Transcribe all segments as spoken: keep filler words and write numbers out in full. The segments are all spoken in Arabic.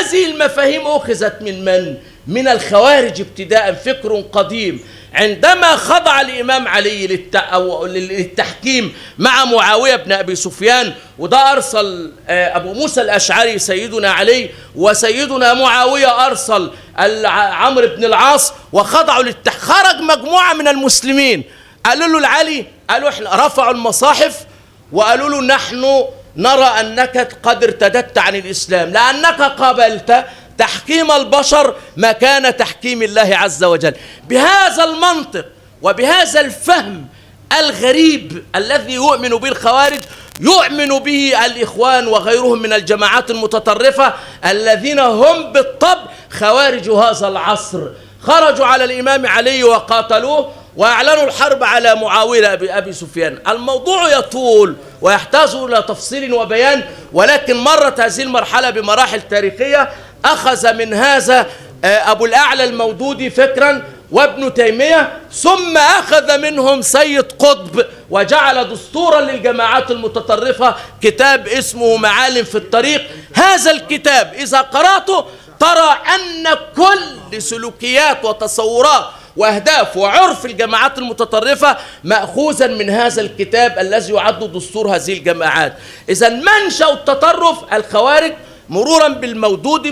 هذه المفاهيم أخذت من من؟ من الخوارج ابتداء، فكر قديم. عندما خضع الإمام علي للتحكيم مع معاوية بن أبي سفيان، وده أرسل أبو موسى الأشعري سيدنا علي، وسيدنا معاوية أرسل عمرو بن العاص، وخضعوا للتحكيم. خرج مجموعة من المسلمين قالوا له العلي، قالوا احنا رفعوا المصاحف وقالوا له نحن نرى أنك قد ارتدت عن الإسلام لأنك قابلت تحكيم البشر مكان تحكيم الله عز وجل. بهذا المنطق وبهذا الفهم الغريب الذي يؤمن به الخوارج يؤمن به الإخوان وغيرهم من الجماعات المتطرفة الذين هم بالطبع خوارج هذا العصر. خرجوا على الإمام علي وقاتلوه وأعلنوا الحرب على معاوية أبي سفيان. الموضوع يطول ويحتاج إلى تفصيل وبيان، ولكن مرت هذه المرحلة بمراحل تاريخية. أخذ من هذا أبو الأعلى المودودي فكرا وابن تيمية، ثم أخذ منهم سيد قطب وجعل دستورا للجماعات المتطرفة كتاب اسمه معالم في الطريق. هذا الكتاب إذا قرأته ترى أن كل سلوكيات وتصورات وأهداف وعرف الجماعات المتطرفة مأخوذا من هذا الكتاب الذي يعد دستور هذه الجماعات. إذا منشأ التطرف الخوارج مرورا بالمودودي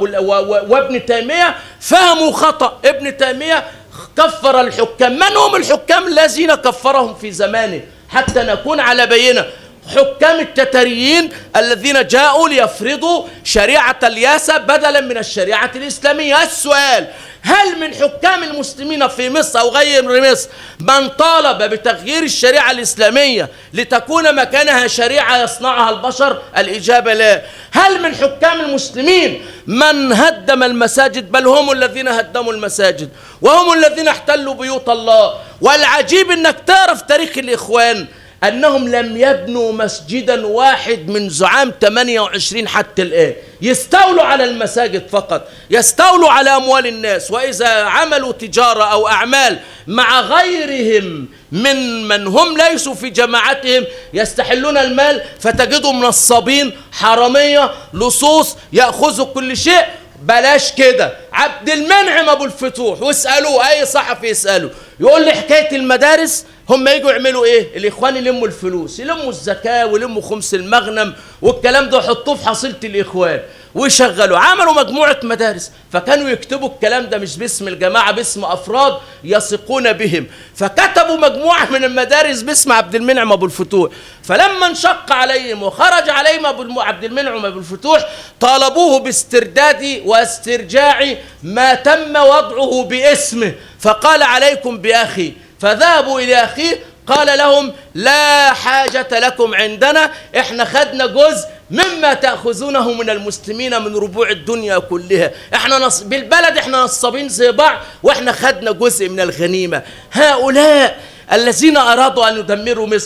وابن تيمية فهموا خطأ. ابن تيمية كفر الحكام. من هم الحكام الذين كفرهم في زمانه حتى نكون على بينة؟ حكام التتريين الذين جاءوا ليفرضوا شريعة الياسة بدلا من الشريعة الإسلامية. السؤال: هل من حكام المسلمين في مصر أو غير مصر من طالب بتغيير الشريعة الإسلامية لتكون مكانها شريعة يصنعها البشر؟ الإجابة لا. هل من حكام المسلمين من هدم المساجد؟ بل هم الذين هدموا المساجد وهم الذين احتلوا بيوت الله. والعجيب أنك تعرف تاريخ الإخوان أنهم لم يبنوا مسجدا واحد منذ عام ثمانية وعشرين حتى الآن. يستولوا على المساجد فقط، يستولوا على أموال الناس، وإذا عملوا تجارة أو أعمال مع غيرهم من من هم ليسوا في جماعتهم يستحلون المال، فتجدهم نصابين، حرامية، لصوص، يأخذوا كل شيء. بلاش كده. عبد المنعم أبو الفتوح، واسألوه أي صحفي يسأله يقول لي حكاية المدارس هم يجوا يعملوا ايه؟ الاخوان يلموا الفلوس، يلموا الزكاة ويلموا خمس المغنم والكلام ده يحطوه في حصيلة الاخوان ويشغلوا. عملوا مجموعة مدارس، فكانوا يكتبوا الكلام ده مش باسم الجماعة، باسم افراد يثقون بهم، فكتبوا مجموعة من المدارس باسم عبد المنعم ابو الفتوح. فلما انشق عليهم وخرج عليهم ابو عبد المنعم ابو الفتوح طالبوه باسترداد واسترجاع ما تم وضعه باسمه، فقال: عليكم باخي. فذهبوا إلى أخيه قال لهم: لا حاجة لكم عندنا، احنا خدنا جزء مما تأخذونه من المسلمين من ربوع الدنيا كلها، احنا نص... بالبلد احنا نصابين زي بعض واحنا خدنا جزء من الغنيمة. هؤلاء الذين أرادوا أن يدمروا مصر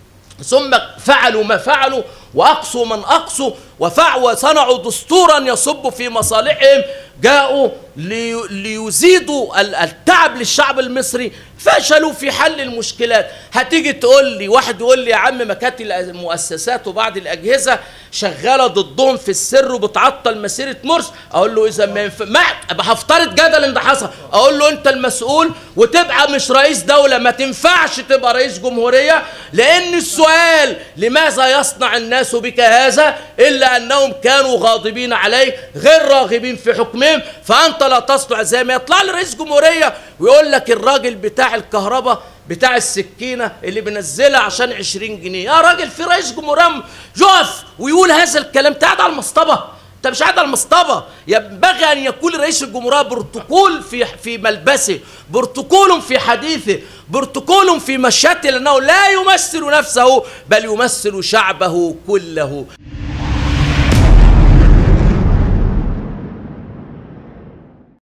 ثم فعلوا ما فعلوا وأقصوا من أقصوا وصنعوا دستورا يصب في مصالحهم، جاءوا لي ليزيدوا التعب للشعب المصري، فشلوا في حل المشكلات. هتيجي تقول لي واحد يقول لي: يا عم مكاتب المؤسسات وبعض الأجهزة شغالة ضدهم في السر وبتعطل مسيرة مرسي. أقول له: إذا ما ينفع، ما هفترض جدل إن ده حصل، أقول له: أنت المسؤول وتبقى مش رئيس دولة، ما تنفعش تبقى رئيس جمهورية، لأن السؤال لماذا يصنع الناس بك هذا إلا أنهم كانوا غاضبين عليه غير راغبين في حكمهم، فأنت لا تصنع. زي ما يطلع لي رئيس جمهورية ويقول لك الراجل بتاع الكهرباء بتاع السكينة اللي بنزلها عشان عشرين جنيه، يا راجل في رئيس جمهورية يقف ويقول هذا الكلام؟ انت قاعد على المصطبة، انت مش قاعد على المصطبة. ينبغي ان يكون رئيس الجمهورية بروتوكول في في ملبسه، بروتوكول في حديثه، بروتوكول في مشيته، لانه لا يمثل نفسه بل يمثل شعبه كله.